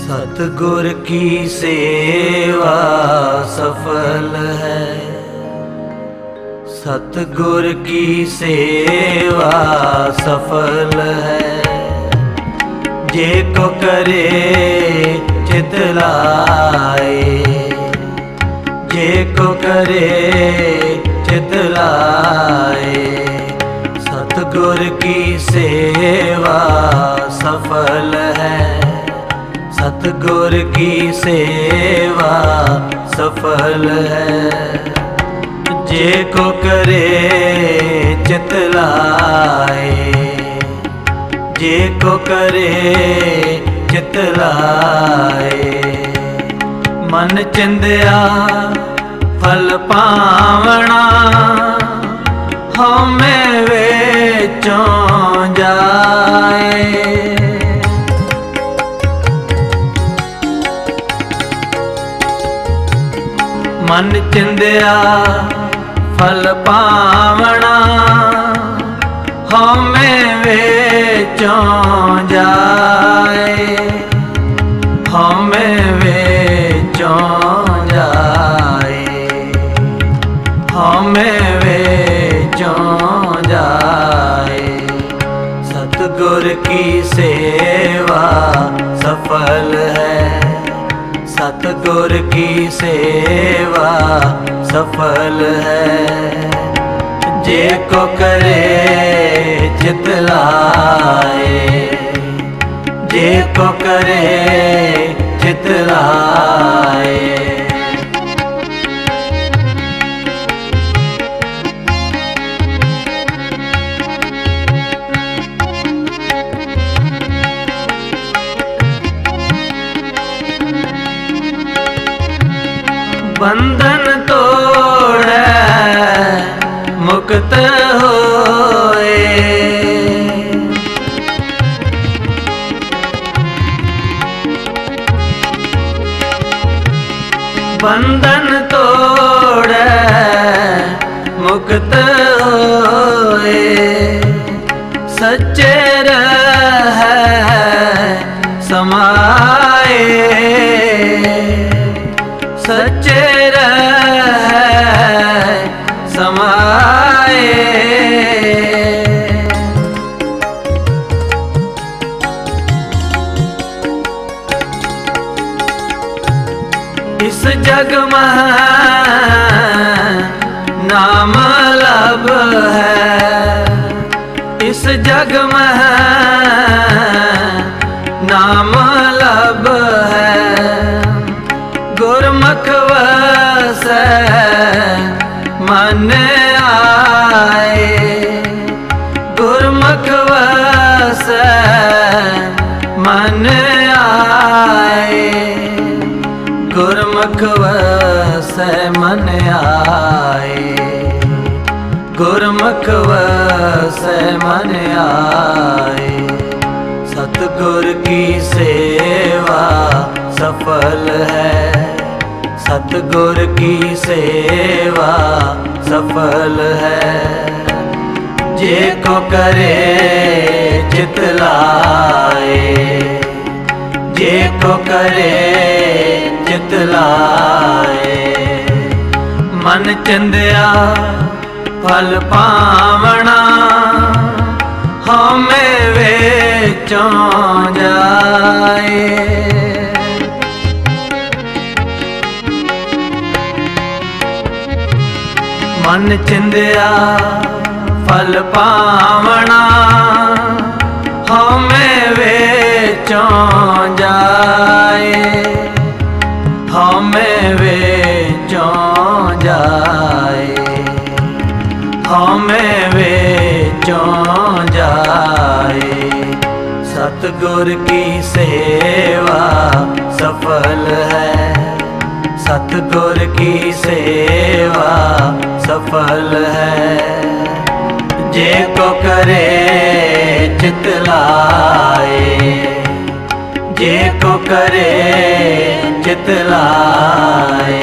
सतगुर की सेवा सफल है। सतगुर की सेवा सफल है। जे को करे चित लाए, जे को करे चित लाए। सतगुर की सेवा सफल है। सतगुर की सेवा सफल है। जे को करे चित लाए, जे को करे चित लाए। मन चिंदिया फल पावना, हमें वेचों जाए। मन चिंदिया फल पावना, हमें वेचों जाए। हमें वेचों जाए। हमें वेचों जाए। सतगुर की सेवा सफल है। सतगुर की सेवा सफल है। जे को करे चित लाए, जे को करे चित लाए। बंधन तोड़े मुक्त होए। बंधन तोड़े मुक्त होए। सच्चे रहे समाए। सच्चे रहे समाए। इस जग में नाम लब है। इस जग में नाम लब है। गुरमुख वसै मन आए। गुरमुख वसै मन आए। गुरमुख वसै मन आए। गुरमुख वसै मन आए। सतगुर की सेवा सफल है। सतगुर की सेवा सफल है। जे को करे चित लाए, जे को करे चित लाए। मन चिंदिया फल पावना, हमें वेचों जाए। मन चिंदिया फल पावना, हमें वेचों जाए। हमें वेचों जाए। हमें वेचों जाए। सतगुर की सेवा सफल है। सतगुर की सेवा सफल है। जे को करे चित लाए, जे को करे चित लाए।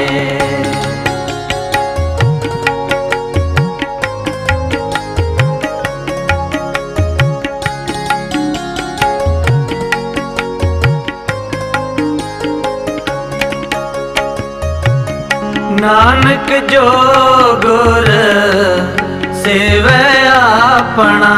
नानक जो गुर सेवै आपना।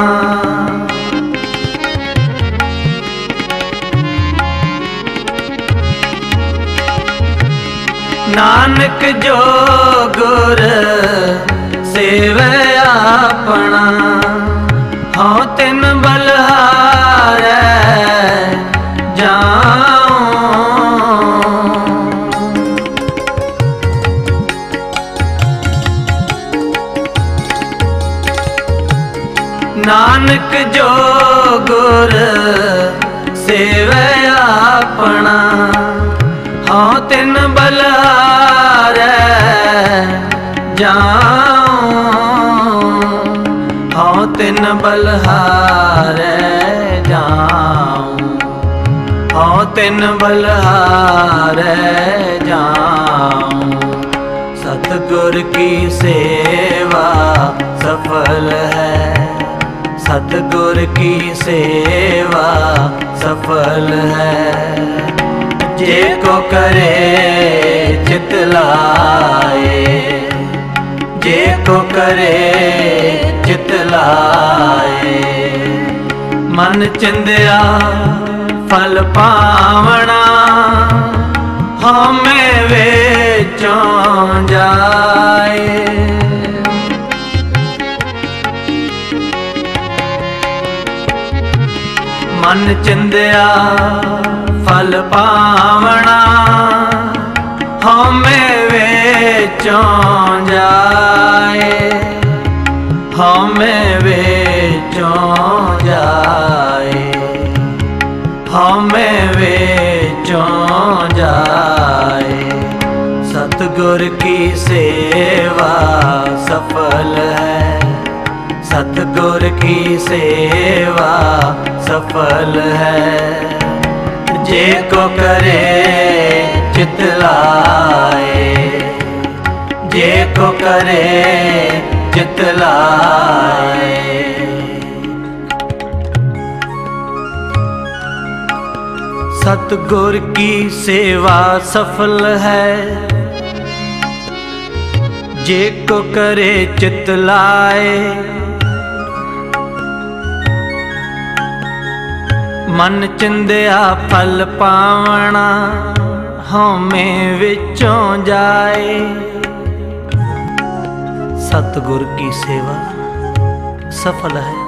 नानक जो गुर सेवै आपना। हाँ तिन बलिहारै जाऊं। नानक जो गुर सेवै आपना। हाँ तिन बलिहारै जाऊं। हाँ तिन बलिहारै जाऊं। हाँ तिन बलिहारै जाऊं। सतगुर की सेवा सफल है। सतगुर की सेवा सफल है। जे को करे चित लाए। जे को करे चित लाए। मन चिंदिया फल पावना। हमें विचों जाए। मन चिंदिया फल पावना। हमें विचों जाए। हमें विचों जाए। हमें विचों जाए। सतगुर की सेवा सफल है। सतगुर की सेवा सफल है। जे को करे चित लाए। जे को करे चित लाए। सतगुर की सेवा सफल है। जे को करे चित लाए। मन चिंदिया फल पावना। हमें विचों जाए। सतगुर की सेवा सफल है।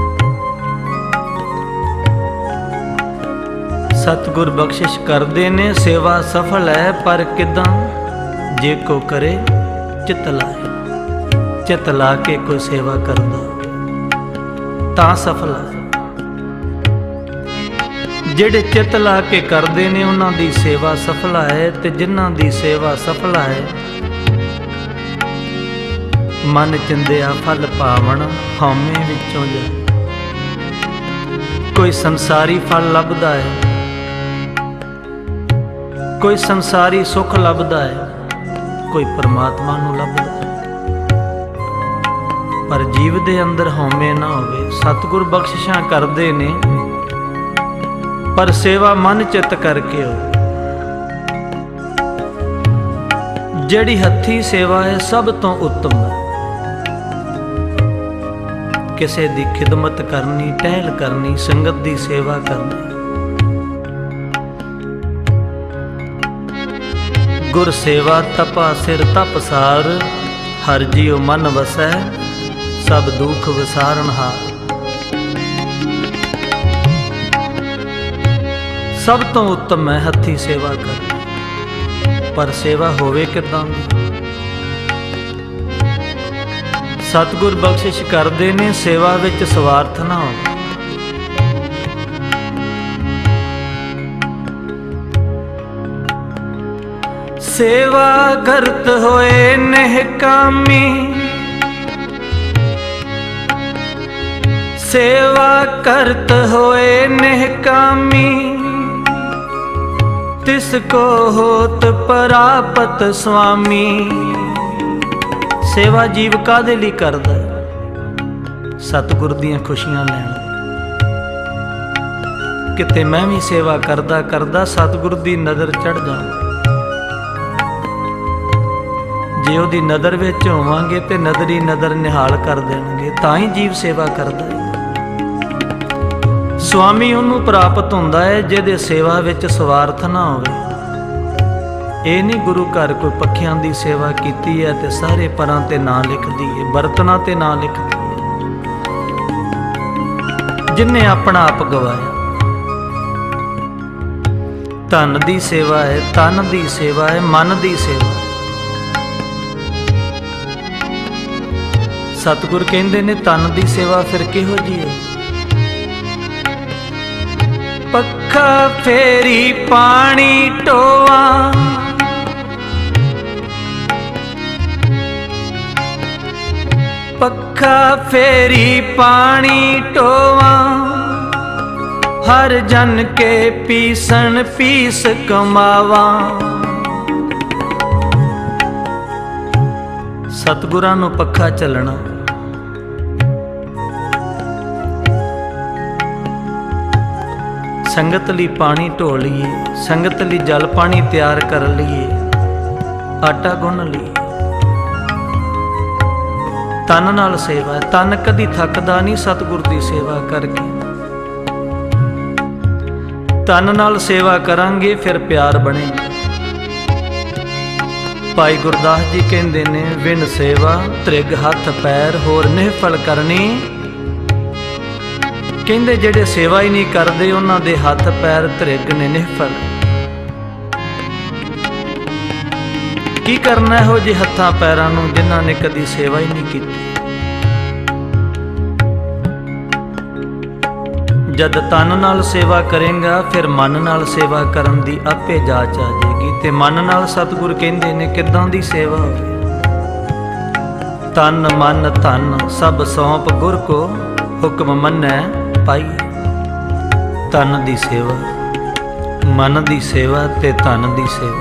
सतगुर बख्शिश करते ने सेवा सफल है। पर किदां? जे को करे चित लाए। चित ला के कोई सेवा करदा तां सफल है। ਜਿਹੜੇ ਚਿੱਤ ਲਾ ਕੇ ਕਰਦੇ ਨੇ ਉਹਨਾਂ ਦੀ ਸੇਵਾ ਸਫਲ ਹੈ। ਤੇ ਜਿਨ੍ਹਾਂ ਦੀ ਸੇਵਾ ਸਫਲ ਹੈ ਮਨ ਚਿੰਦਿਆ ਫਲ ਪਾਵਣ ਹਉਮੈ ਵਿੱਚੋਂ ਜਾ। ਕੋਈ ਸੰਸਾਰੀ ਫਲ ਲੱਭਦਾ ਹੈ। ਕੋਈ ਸੰਸਾਰੀ ਸੁੱਖ ਲੱਭਦਾ ਹੈ। ਕੋਈ ਪਰਮਾਤਮਾ ਨੂੰ ਲੱਭਦਾ ਹੈ। ਪਰ ਜੀਵ ਦੇ ਅੰਦਰ ਹਉਮੈ ਨਾ ਹੋਵੇ। ਸਤਿਗੁਰ ਬਖਸ਼ਿਸ਼ਾਂ ਕਰਦੇ ਨੇ पर सेवा मन चित करके हो। जड़ी हथी सेवा है सब तो उत्तम है। किसी दी खिदमत करनी, टहल करनी, संगत दी सेवा करनी। गुर सेवा तपा सिर तप सार। हर जियो मन वसै सब दुख विसारण हार। सब तो उत्तम है हथी सेवा कर। पर सेवा होवे किदां दी? सतगुर बख्शिश करते ने सेवा विच स्वार्थ ना हो। सेवा करत होए निहकामी। सेवा करत होए निहकामी। तिसको होत परापत स्वामी। सेवा जीव कादे लई करदा? सतगुर दीआं खुशियां लैण। किते मैं भी सेवा करदा करदा सतगुर दी नज़र चढ़ जावां। ਜੇ ਉਹਦੀ ਨਦਰ ਵਿੱਚ ਹੋਵਾਂਗੇ ਤੇ ਨਦਰ ਹੀ ਨਦਰ ਨਿਹਾਲ ਕਰ ਦੇਣਗੇ, ਤਾਂ ਹੀ ਜੀਵ ਸੇਵਾ ਕਰਦਾ ਹੈ। ਸੁਆਮੀ ਉਹਨੂੰ ਪ੍ਰਾਪਤ ਹੁੰਦਾ ਹੈ ਜਿਹਦੇ ਸੇਵਾ ਵਿੱਚ ਸਵਾਰਥ ਨਾ ਹੋਵੇ। ਇਹ ਨਹੀਂ ਗੁਰੂ ਘਰ ਕੋਈ ਪੱਖਿਆਂ ਦੀ ਸੇਵਾ ਕੀਤੀ ਹੈ ਤੇ ਸਾਰੇ ਪਰਾਂ ਤੇ ਨਾਂ ਲਿਖ ਦਈਏ, ਬਰਤਨਾਂ ਤੇ ਨਾਂ ਲਿਖ ਦਈਏ। ਜਿਨਨੇ ਆਪਣਾ ਆਪ ਗਵਾਇਆ। ਧਨ ਦੀ ਸੇਵਾ ਹੈ, ਤਨ ਦੀ ਸੇਵਾ ਹੈ, ਮਨ ਦੀ ਸੇਵਾ। ਸਤਿਗੁਰ ਕਹਿੰਦੇ ਨੇ ਤਨ ਦੀ ਸੇਵਾ ਫਿਰ ਕਿਹੋ ਜਿਹੀ ਹੈ? ਪੱਖਾ ਫੇਰੀ ਪਾਣੀ ਟੋਆ, ਪੱਖਾ ਫੇਰੀ ਪਾਣੀ ਟੋਆ, ਹਰ ਜਨ ਕੇ ਪੀਸਣ ਪੀਸ ਕਮਾਵਾਂ। ਸਤਿਗੁਰਾਂ ਨੂੰ ਪੱਖਾ ਚੱਲਣਾ, ਸੰਗਤ ਲਈ ਪਾਣੀ ਢੋ ਲਈਏ, ਸੰਗਤ ਲਈ ਜਲ ਪਾਣੀ ਤਿਆਰ ਕਰ ਲਈਏ, ਆਟਾ ਗੁੰਨ ਲਈਏ। ਤਨ ਨਾਲ ਸੇਵਾ, ਤਨ ਕਦੀ ਥੱਕਦਾ ਨਹੀਂ ਸਤਿਗੁਰ ਦੀ ਸੇਵਾ ਕਰਕੇ। ਤਨ ਨਾਲ ਸੇਵਾ ਕਰਾਂਗੇ ਫਿਰ ਪਿਆਰ ਬਣੇਗਾ। ਭਾਈ ਗੁਰਦਾਸ ਜੀ ਕਹਿੰਦੇ ਨੇ, ਵਿਣ ਸੇਵਾ ਤ੍ਰਿਗ ਹੱਥ ਪੈਰ ਹੋਰ ਨਿਹਫਲ ਕਰਨੀ। ਕਹਿੰਦੇ ਜਿਹੜੇ ਸੇਵਾ ਹੀ ਨਹੀਂ ਕਰਦੇ ਉਹਨਾਂ ਦੇ ਹੱਥ ਪੈਰ ਤ੍ਰਿਗ ਨੇ, ਨਿਹਫਲ। ਕੀ ਕਰਨਾ ਇਹੋ ਜਿਹੇ ਹੱਥਾਂ ਪੈਰਾਂ ਨੂੰ ਜਿਨ੍ਹਾਂ ਨੇ ਕਦੀ ਸੇਵਾ ਹੀ ਨਹੀਂ ਕੀਤੀ। ਜਦ ਤਨ ਨਾਲ ਸੇਵਾ ਕਰੇਗਾ ਫਿਰ ਮਨ ਨਾਲ ਸੇਵਾ ਕਰਨ ਦੀ ਆਪੇ ਜਾਚ ਆ ਜਾਏਗੀ। ਤੇ ਮਨ ਨਾਲ ਸਤਿਗੁਰ ਕਹਿੰਦੇ ਨੇ ਕਿੱਦਾਂ ਦੀ ਸੇਵਾ ਹੋਵੇ? ਤਨ ਮਨ ਧਨ ਸਭ ਸੌਂਪ ਗੁਰ ਕੋ, ਹੁਕਮ ਮੰਨੈ ਪਾਈ। ਤਨ ਦੀ ਸੇਵਾ, ਮਨ ਦੀ ਸੇਵਾ ਤੇ ਧਨ ਦੀ ਸੇਵਾ।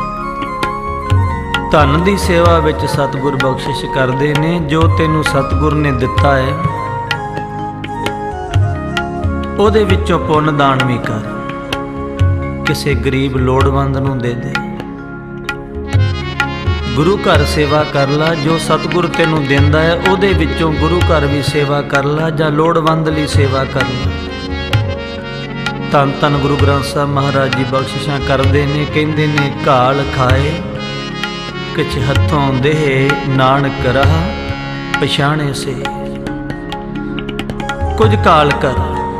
ਧਨ ਦੀ ਸੇਵਾ ਵਿੱਚ ਸਤਿਗੁਰ ਬਖਸ਼ਿਸ਼ ਕਰਦੇ ਨੇ, ਜੋ ਤੈਨੂੰ ਸਤਿਗੁਰ ਨੇ ਦਿੱਤਾ ਹੈ ਉਹਦੇ ਵਿੱਚੋਂ ਪੁੰਨ ਦਾਨ ਵੀ ਕਰ, ਕਿਸੇ ਗਰੀਬ ਲੋੜਵੰਦ ਨੂੰ ਦੇ ਦੇ। ਗੁਰੂ ਘਰ ਸੇਵਾ ਕਰ ਲਾ, ਜੋ ਸਤਿਗੁਰ ਤੈਨੂੰ ਦਿੰਦਾ ਹੈ ਉਹਦੇ ਵਿੱਚੋਂ ਗੁਰੂ ਘਰ ਵੀ ਸੇਵਾ ਕਰ ਲਾ, ਜਾਂ ਲੋੜਵੰਦ ਲਈ ਸੇਵਾ ਕਰ ਲਾ। ਧੰਨ ਧੰਨ ਗੁਰੂ ਗ੍ਰੰਥ ਸਾਹਿਬ ਮਹਾਰਾਜ ਜੀ ਬਖਸ਼ਿਸ਼ਾਂ ਕਰਦੇ ਨੇ, ਕਹਿੰਦੇ ਨੇ ਘਾਲ ਖਾਏ ਕਿਛ ਹੱਥੋਂ ਦੇਹ, ਨਾਨਕ ਰਹਾ ਪਛਾਣੇ ਸੇ। ਕੁਝ ਘਾਲ ਕਰ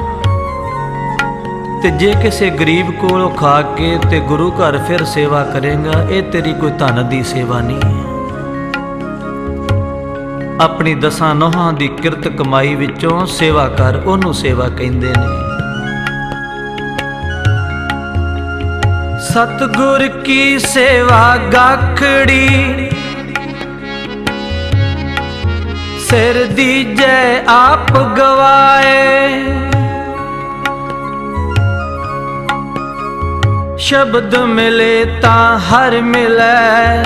ਤੇ ਜੇ ਕਿਸੇ ਗਰੀਬ ਕੋਲੋਂ ਖਾ ਕੇ ਤੇ ਗੁਰੂ ਘਰ ਫਿਰ ਸੇਵਾ ਕਰੇਗਾ, ਇਹ ਤੇਰੀ ਕੋਈ ਧਨ ਦੀ ਸੇਵਾ ਨਹੀਂ ਹੈ। ਆਪਣੀ ਦਸਾਂ ਨੋਹਾਂ ਦੀ ਕਿਰਤ ਕਮਾਈ ਵਿੱਚੋਂ ਸੇਵਾ ਕਰ, ਉਹਨੂੰ ਸੇਵਾ ਕਹਿੰਦੇ ਨੇ। ਸਤਿਗੁਰ ਕੀ ਸੇਵਾ ਗਾਖੜੀ, ਸਿਰ ਦੀਜੈ ਆਪ ਗਵਾਏ। ਸ਼ਬਦ ਮਿਲੇ ਤਾਂ ਹਰ ਮਿਲੈ,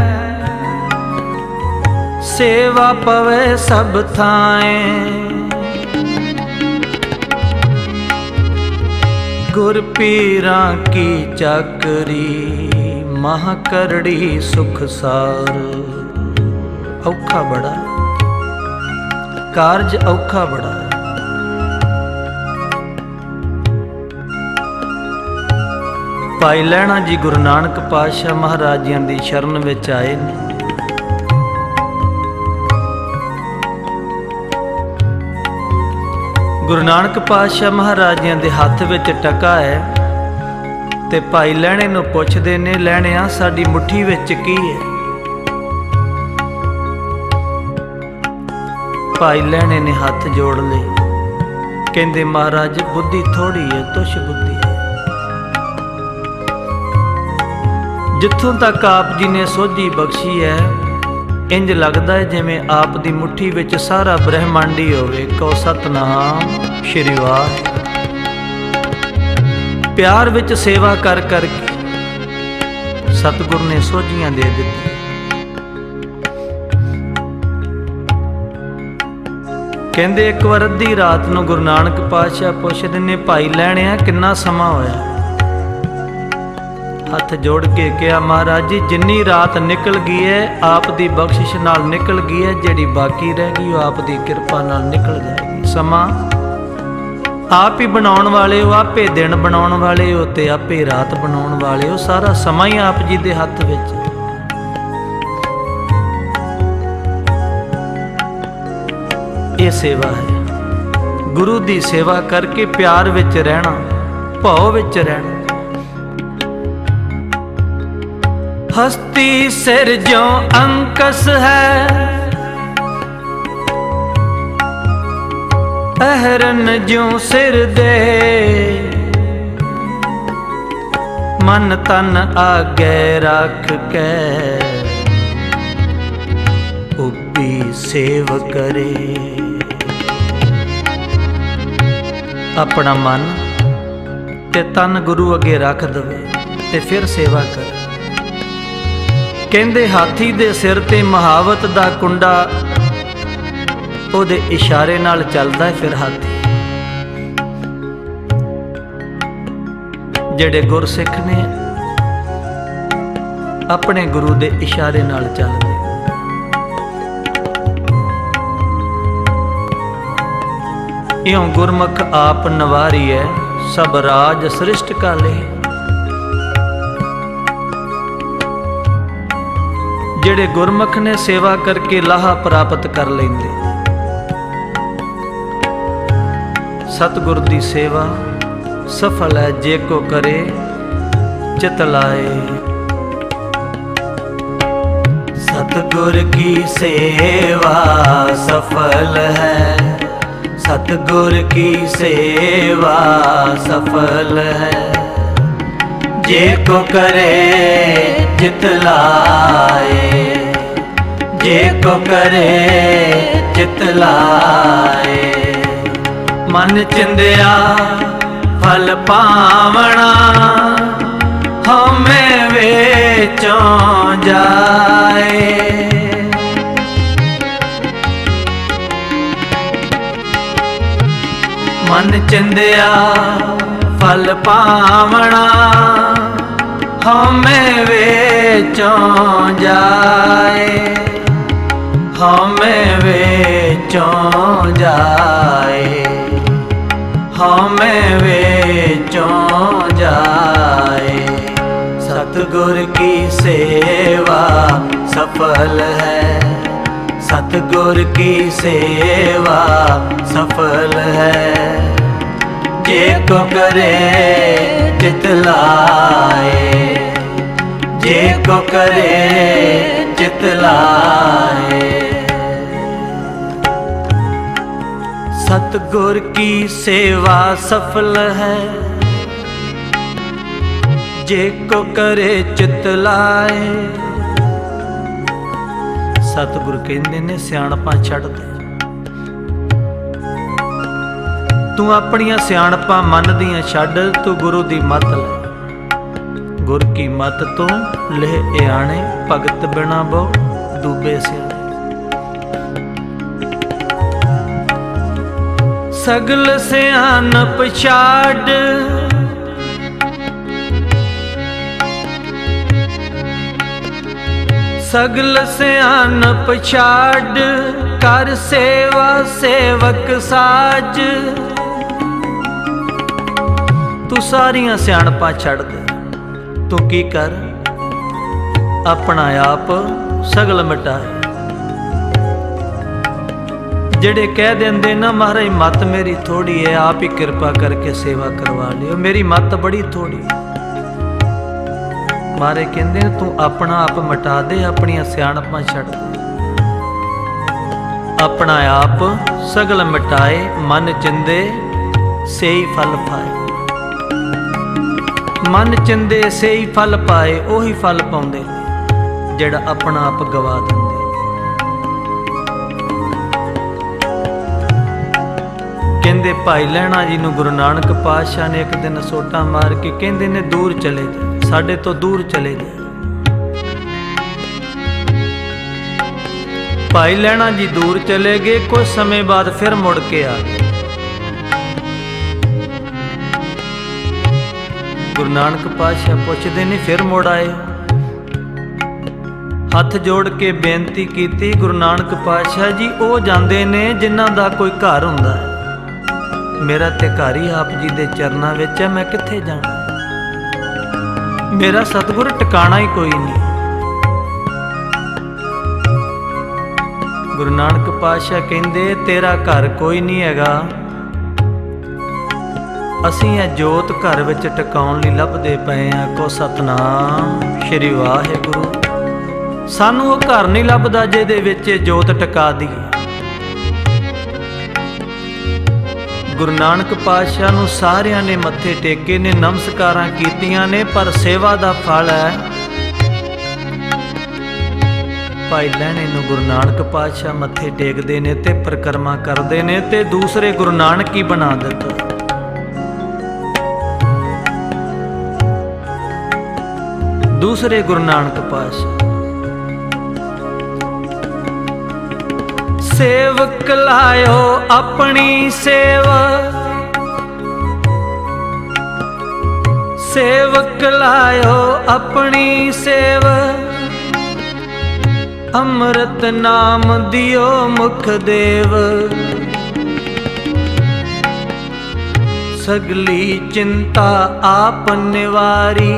ਸੇਵਾ ਪਵੇ ਸਭ ਥਾਏ। ਗੁਰ ਪੀਰਾਂ ਕੀ ਚਾਕਰੀ, ਮਹਾ ਕਰੜੀ ਸੁਖ ਸਾਰ। ਔਖਾ ਬੜਾ ਕਾਰਜ, ਔਖਾ ਬੜਾ। ਭਾਈ ਲਹਿਣਾ ਜੀ ਗੁਰੂ ਨਾਨਕ ਪਾਤਸ਼ਾਹ ਮਹਾਰਾਜ ਜੀਆਂ ਦੀ ਸ਼ਰਨ ਵਿੱਚ ਆਏ ਨੇ। ਗੁਰੂ ਨਾਨਕ ਪਾਤਸ਼ਾਹ ਮਹਾਰਾਜ ਜੀਆਂ ਦੇ ਹੱਥ ਵਿੱਚ ਟਕਾ ਹੈ ਤੇ ਭਾਈ ਲਹਿਣੇ ਨੂੰ ਪੁੱਛਦੇ ਨੇ, ਲਹਿਣਿਆ ਸਾਡੀ ਮੁੱਠੀ ਵਿੱਚ ਕੀ ਹੈ? ਭਾਈ ਲਹਿਣੇ ਨੇ ਹੱਥ ਜੋੜ ਲਏ, ਕਹਿੰਦੇ ਮਹਾਰਾਜ ਬੁੱਧੀ ਥੋੜੀ ਹੈ, ਤੁਛ ਬੁੱਧੀ ਹੈ। ਜਿੱਥੋਂ ਤੱਕ ਆਪ ਜੀ ਨੇ ਸੋਝੀ ਬਖਸ਼ੀ ਹੈ, ਇੰਜ ਲੱਗਦਾ ਹੈ ਜਿਵੇਂ ਆਪ ਦੀ ਮੁੱਠੀ ਵਿੱਚ ਸਾਰਾ ਬ੍ਰਹਿਮੰਡ ਹੀ ਹੋਵੇ। ਕਹੋ ਸਤਨਾਮ ਸ਼੍ਰੀ ਵਾਹਿਗੁਰੂ। ਪਿਆਰ ਵਿੱਚ ਸੇਵਾ ਕਰ ਕਰਕੇ ਸਤਿਗੁਰ ਨੇ ਸੋਝੀਆਂ ਦੇ ਦਿੱਤੀਆਂ। ਕਹਿੰਦੇ ਇੱਕ ਵਾਰ ਅੱਧੀ ਰਾਤ ਨੂੰ ਗੁਰੂ ਨਾਨਕ ਪਾਤਸ਼ਾਹ ਪੁੱਛਦੇ ਨੇ, ਭਾਈ ਲਹਿਣਿਆ ਕਿੰਨਾ ਸਮਾਂ ਹੋਇਆ? हथ जोड़ के कहा, महाराज जी जिन्नी रात निकल गई है आप दी बख्शिश नाल निकल गई है, जिहड़ी बाकी रह गई वो आप दी किरपा नाल निकल जाएगी। समा आप ही बनाउण वाले हो, आपे दिन बनाउण वाले हो ते आपे रात बनाउण वाले हो, सारा समा ही आप जी दे हथ विच। ये सेवा है, गुरु दी सेवा करके प्यार विच रहना, भाव विच रहना। हस्ती सिर जो अंकस है, अहरन जो सिर दे, मन तन आगे रख के उपी सेव करे। अपना मन ते तन गुरु अगे रख दवे ते फिर सेवा करे। कहंदे हाथी दे सिर ते महावत दा कुंडा ओदे इशारे नाल चलदा है। फिर हाथी जेड़े गुरसिख ने अपने गुरु दे इशारे नाल चलदे। इयों गुरमुख आप नवारी है, सब राज सृष्ट काले। जेड़े गुरमुख ने सेवा करके लाहा प्राप्त कर लेंदे। सतगुर दी सेवा सफल है जे को करे चित लाए। सतगुर की सेवा सफल है, सतगुर की सेवा सफल है, जे को करे चित लाए, जे को करे चित लाए। मन चिंदिया फल पावना, हमें वेचों जाए। मन चिंदिया फल पावना, हमें वेचों जाए, हमें वेचों जाए, हमें वेचों जाए। सतगुर की सेवा सफल है, सतगुर की सेवा सफल है, जे को करे चित लाए, जे को करे चित लाए। सतगुर की सेवा सफल है, जे को करे चित लाए। सतगुर कहंदे ने सियाणपां छड्ड दे, तू अपनियां सियाणपां मन दियां छड्ड, तू गुरु दी मत ले। गुर की मत तो ले आने, भगत बिना बहु डूबे सियाणे। सगल सियानप छाड़, सगल सियानप छाड़, कर सेवा सेवक साज। तू सारियां सियाणपां छड़ दे, तू की कर अपना आप सगल मिटाए। जेड़े कह देंदे ना महाराज मत मेरी थोड़ी है, आप ही कृपा करके सेवा करवा लियो, मेरी मत बड़ी थोड़ी। महाराज कहंदे तू अपना आप मिटा दे, अपनियां सियाणपां छड़ दे। अपना आप सगल मिटाए, मन चिंदे सेई फल पाए। मन चिंदे सेई फल पाए, ओही फल पाउंदे जेड़ा अपना आप गवा दिंदे। कहंदे भाई लहणा जी नूं गुरु नानक पातशाह ने एक दिन सोटा मार के कहंदे ने दूर चले जा, साडे तो दूर चले जा। भाई लहणा जी दूर चले गए, कुछ समय बाद फिर मुड़ के आ गए। गुरु नानक पातशाह पुछदे ने फिर मुड़ आए। हथ जोड़ के बेनती की, गुरु नानक पातशाह जी वो जाते ने जिन्हां दा कोई घर हुंदा है, मेरा ते घर ही आप जी दे चरनां विच है, मैं कित्थे जाना, मेरा सतगुर टिकाणा ही कोई नहीं। गुरु नानक पातशाह कहंदे तेरा घर कोई नहीं हैगा, असीं ये जोत घर विच टिकाउण लई लभदे पए आ। को सतनाम श्री वाहिगुरू, सानू वो घर नहीं लभदा जिहदे विच जोत टिका दईए। गुरु नानक पातशाह नूं सारियां ने मत्थे टेके ने, नमस्कारां कीतियां ने, पर सेवा दा फल है भाई लैणे नूं गुरु नानक पातशाह मत्थे टेकदे ने ते परिक्रमा करदे ने ते दूसरे गुरु नानक ही बना दिता। दूसरे गुरु नानक पातशाह सेवक लायो अपनी सेवा, सेवक लायो अपनी सेवा, अमृत नाम दियो मुख देव, सगली चिंता आप निवारी।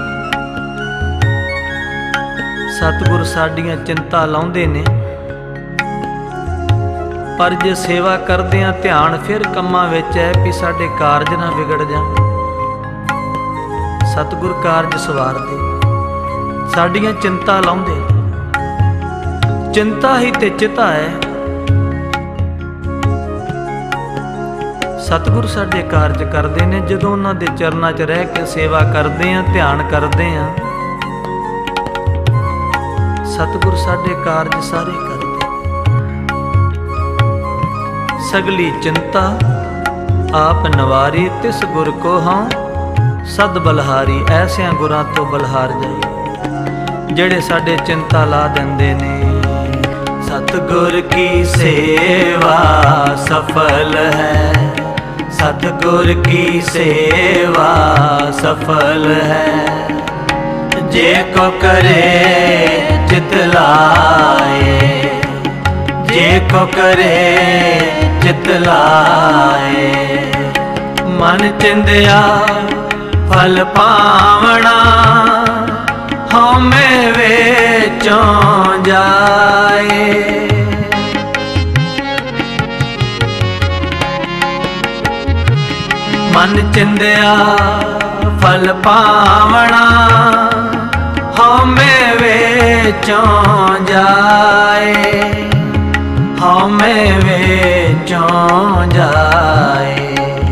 सतगुर साडियां चिंता लाउंदे ने, पर जे सेवा करदे आ ध्यान फिर कम्मां विच है कि साडे कारज ना विगड़ जाण। सतगुर कारज सवारदे, साडियां चिंता लाउंदे, चिंता ही ते चिता है। सतगुर साडे कारज करदे ने जदों उन्हां दे चरनां 'च रह के सेवा करदे आ, ध्यान करदे आ, सतगुर साडे कारज सारे करदे। सगली चिंता आप नवारी, तिस गुर को हाँ सद बलहारी। ऐसियां गुरां तो बलहार जाई जेड़े साडे चिंता ला देंदे ने। सतगुर की सेवा सफल है, सतगुर की सेवा सफल है, जे को करे चित लाए, जे को करे चित लाए। मन चिंदिया फल पावना, हमें वेचों जाए। मन चिंदिया फल पावना, हमें वेचों जाए, हमें वेचों जाए,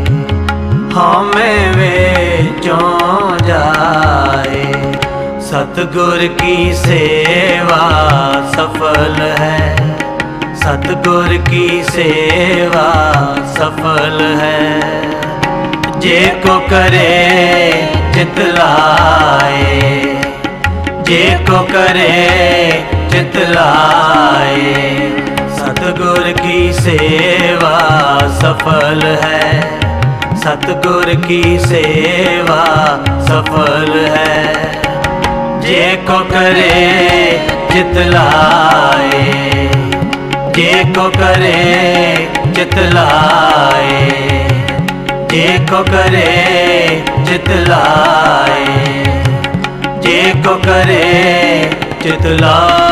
हमें वेचों जाए। सतगुर की सेवा सफल है, सतगुर की सेवा सफल है, जे को करे चित लाए, जे को करे चित लाए। सतगुर की सेवा सफल है, सतगुर की सेवा सफल है, जे को करे चित लाए, जे को करे चित लाए, जे को करे चित लाए, जे को करे चित लाए।